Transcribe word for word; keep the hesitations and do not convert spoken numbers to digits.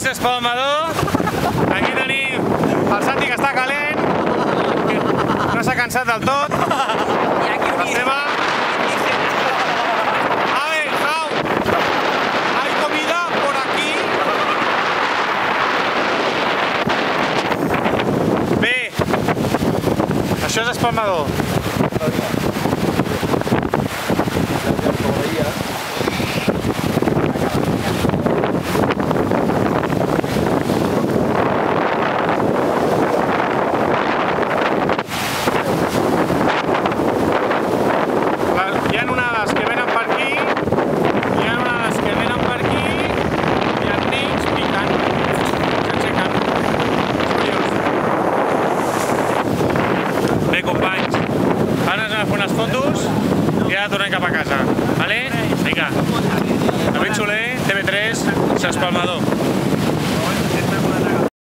Espalmador. Aquí tenim el Santi, que està calent, no s'ha cansat del tot. La seva... A ver, Jau, hay comida por aquí. Bé, això és Espalmador. Fotos i ara tornem cap a casa, vale? Vinga, David Soler, T V tres, Espalmador.